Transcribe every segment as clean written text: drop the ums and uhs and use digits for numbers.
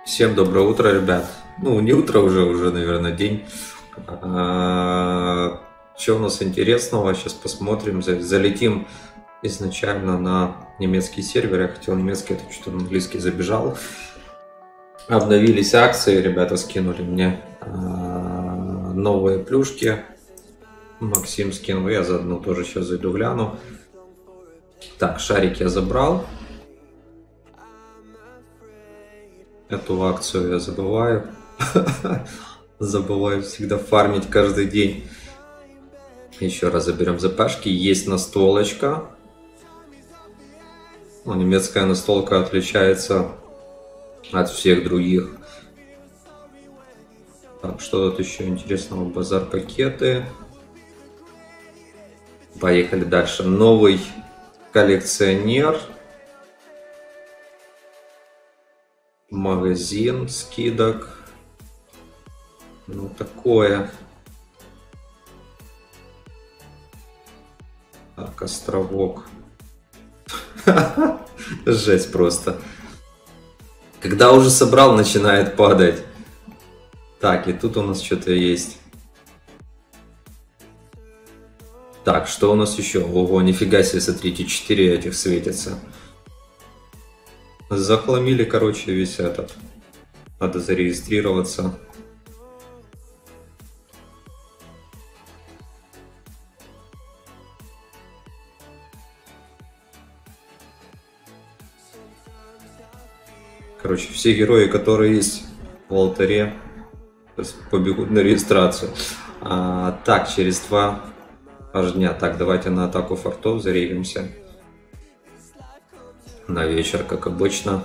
Всем доброе утро, ребят. Ну, не утро уже, наверное, день. Что у нас интересного? Сейчас посмотрим. Залетим изначально на немецкий сервер. Я хотел немецкий, это что-то на английский забежал. Обновились акции, ребята скинули мне новые плюшки. Максим скинул, я заодно тоже сейчас зайду гляну. Так, шарик я забрал. Эту акцию я забываю. Забываю всегда фармить каждый день. Еще раз заберем ЗПшки. Есть настолочка. Ну, немецкая настолка отличается от всех других. Так, что тут еще интересного? Базар пакеты. Поехали дальше. Новый коллекционер. Магазин скидок. Ну, такое. Так, островок. Жесть просто. Когда уже собрал, начинает падать. Так, и тут у нас что-то есть. Так, что у нас еще? Ого, нифига себе, смотрите, 4 этих светятся. Захламили, короче, весь этот. Надо зарегистрироваться. Короче, все герои, которые есть в алтаре, побегут на регистрацию. Так, через 2 дня. Так, давайте на атаку фортов зарегимся. На вечер, как обычно.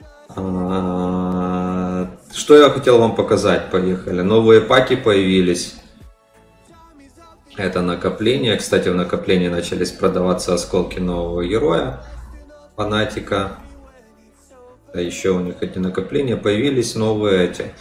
Что я хотел вам показать? Поехали. Новые паки появились. Это накопление. Кстати, в накоплении начались продаваться осколки нового героя. Фанатика. А еще у них эти накопления. Появились новые эти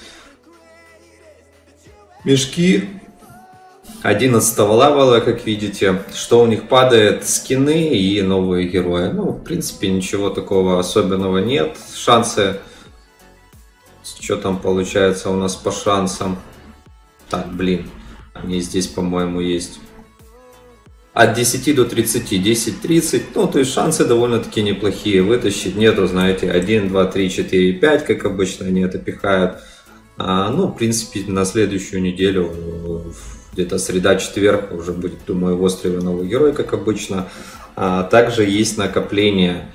мешки 11 левела, как видите. Что у них падает? Скины и новые герои. Ну, в принципе, ничего такого особенного нет. Шансы. Что там получается у нас по шансам? Так, блин. Они здесь, по-моему, есть. От 10 до 30. 10-30. Ну, то есть шансы довольно-таки неплохие вытащить. Нету, знаете, 1, 2, 3, 4, 5, как обычно они это пихают. Ну, в принципе, на следующую неделю, где-то среда-четверг, уже будет, думаю, в острове новый герой, как обычно. Также есть накопление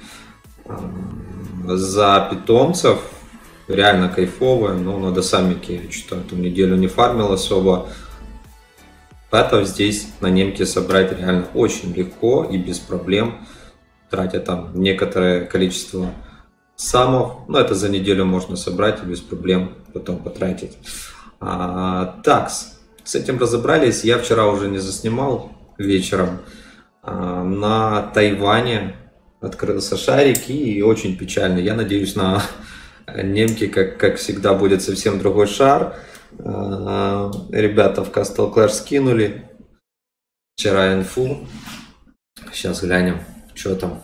за питомцев. Реально кайфовое, но на досамике я что-то эту неделю не фармил особо. Пэтов здесь на немке собрать реально очень легко и без проблем. Тратя там некоторое количество самов. Но это за неделю можно собрать и без проблем потом потратить. Так, с этим разобрались. Я вчера уже не заснимал вечером. На Тайване открылся шарик и очень печально. Я надеюсь, на немке, как всегда, будет совсем другой шар. Ребята в Castle Clash скинули вчера инфу. Сейчас глянем, что там.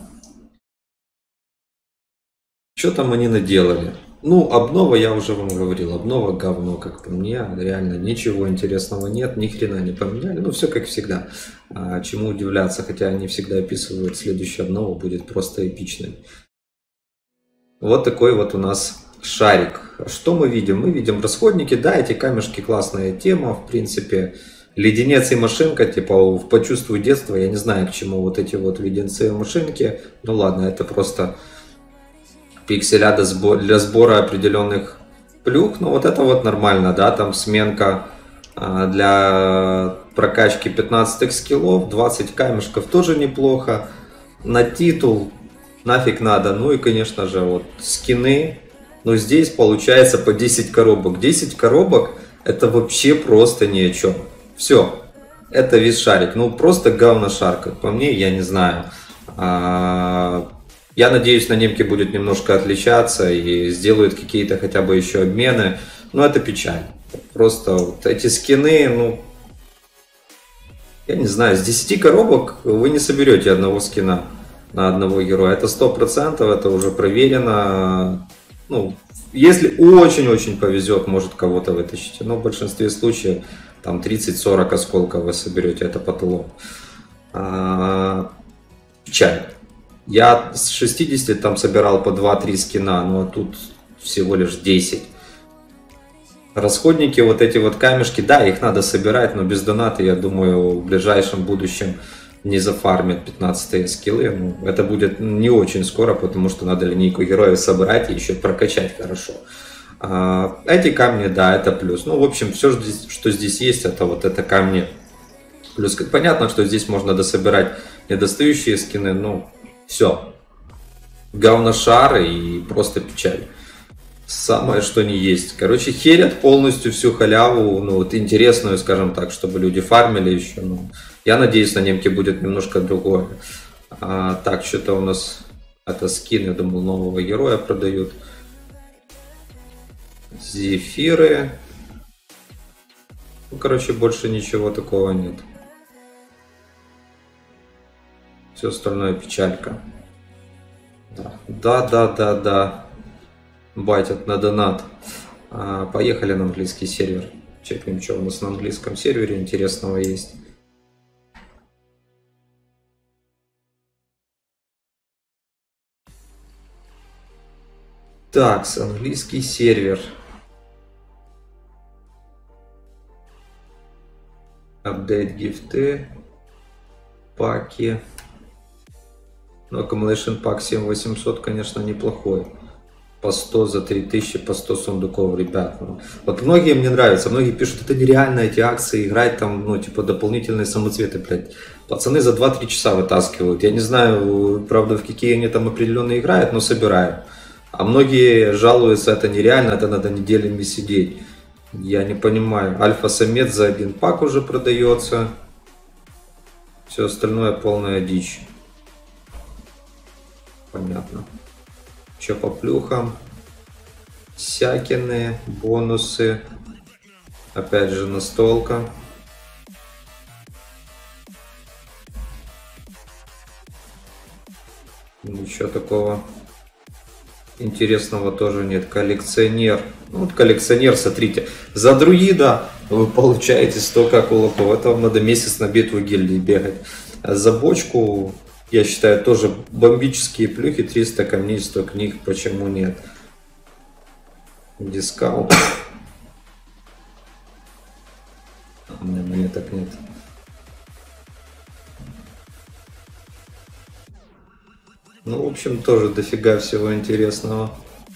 Что там они наделали? Ну, обнова, я уже вам говорил, обнова говно, как по мне. Реально ничего интересного нет, ни хрена не поменяли. Ну, все как всегда. Чему удивляться, хотя они всегда описывают, следующая обнова будет просто эпичной. Вот такой вот у нас шарик. Что мы видим? Мы видим расходники. Да, эти камешки классная тема, в принципе. Леденец и машинка, типа, почувствуй детство. Я не знаю, к чему вот эти вот леденцы и машинки. Ну ладно, это просто пикселя для сбора определенных плюх. Но вот это вот нормально, да, там сменка для прокачки 15 скиллов, 20 камешков тоже неплохо. На титул нафиг надо. Ну и, конечно же, вот скины. Но здесь получается по 10 коробок. 10 коробок это вообще просто ни о чем. Все. Это весь шарик. Ну просто говношар, как по мне, я не знаю. Я надеюсь, на немке будет немножко отличаться и сделают какие-то хотя бы еще обмены. Но это печаль. Просто вот эти скины, ну, я не знаю, с 10 коробок вы не соберете одного скина на одного героя. Это 100%, это уже проверено. Ну, если очень-очень повезет, может кого-то вытащить. Но в большинстве случаев там 30-40 осколков вы соберете, это потолок. Печаль. Я с 60 там собирал по 2-3 скина, ну а тут всего лишь 10. Расходники, вот эти вот камешки, да, их надо собирать, но без доната, я думаю, в ближайшем будущем не зафармят 15 скиллы. Ну, это будет не очень скоро, потому что надо линейку героев собрать и еще прокачать хорошо. Эти камни, да, это плюс. Ну, в общем, все, что здесь есть, это вот это камни. Плюс понятно, что здесь можно дособирать недостающие скины, ну, все. Говношары и просто печаль. Самое что не есть. Короче, херят полностью всю халяву, ну вот интересную, скажем так, чтобы люди фармили еще. Ну, я надеюсь, на немке будет немножко другое. Так, что-то у нас это скин, я думал, нового героя продают. Зефиры. Ну, короче, больше ничего такого нет. Все остальное печалька. Да. Байтят на донат. Поехали на английский сервер. Чекнем, что у нас на английском сервере интересного есть. Так, английский сервер. Апдейт гифты. Паки. Ну, Accumulation пак 7800, конечно, неплохой. По 100 за 3000, по 100 сундуков, ребят. Ну, вот многие мне нравятся, многие пишут, это нереально эти акции, играть там, ну, типа, дополнительные самоцветы, блядь. Пацаны за 2-3 часа вытаскивают. Я не знаю, правда, в какие они там определенно играют, но собирают. А многие жалуются, это нереально, это надо неделями сидеть. Я не понимаю. Альфа-самец за 1 пак уже продается. Все остальное полная дичь. Понятно. Что по плюхам? Всякие бонусы. Опять же настолка. Ничего такого интересного тоже нет. Коллекционер. Ну, вот коллекционер, смотрите. За друида вы получаете столько кулаков. Это вам надо месяц на битву гильдии бегать. А за бочку, я считаю, тоже бомбические плюхи. 300 камней, 100 книг. Почему нет? Дискаунт. Мне так нет. Ну, в общем, тоже дофига всего интересного.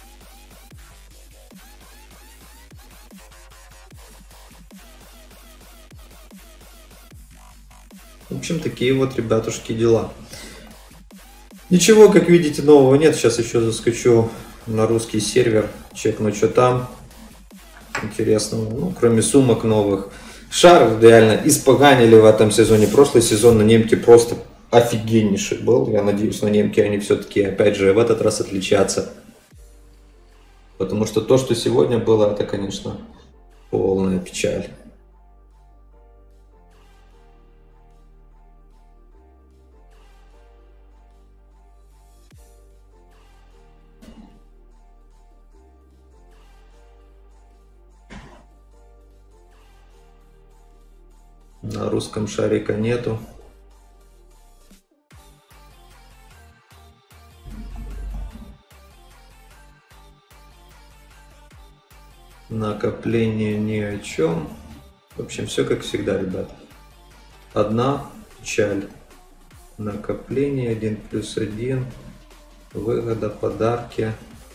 В общем, такие вот, ребятушки, дела. Ничего, как видите, нового нет. Сейчас еще заскочу на русский сервер, чекну, что там интересного. Ну, кроме сумок новых. Шар реально испоганили в этом сезоне. Прошлый сезон на немке просто офигеннейший был. Я надеюсь, на немке они все-таки, опять же, в этот раз отличатся. Потому что то, что сегодня было, это, конечно, полная печаль. На русском шарика нету. Накопление ни о чем. В общем, все как всегда, ребят. Одна печаль. Накопление 1+1. Выгода, подарки.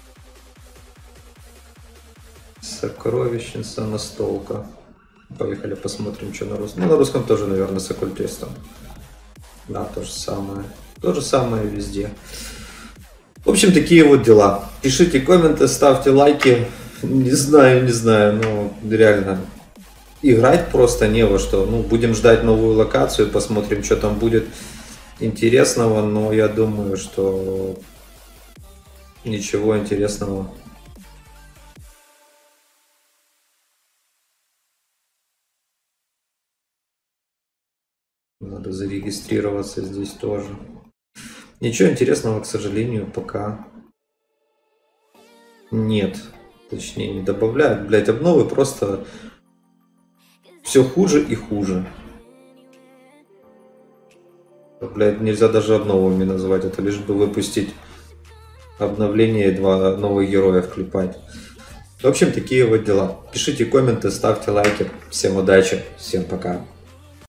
Сокровищница, настолка. Поехали посмотрим, что на русском. Ну, на русском тоже, наверное, с оккультистом. Да, то же самое. То же самое везде. В общем, такие вот дела. Пишите комменты, ставьте лайки. Не знаю, но реально играть просто не во что. Ну, будем ждать новую локацию, посмотрим, что там будет интересного. Но я думаю, что ничего интересного. Надо зарегистрироваться здесь тоже. Ничего интересного, к сожалению, пока Нет. Точнее, не добавляют. Блять, обновы просто все хуже и хуже. Блять, нельзя даже обновами назвать. Это лишь бы выпустить обновление и 2 новых героя вклепать. В общем, такие вот дела. Пишите комменты, ставьте лайки. Всем удачи, всем пока.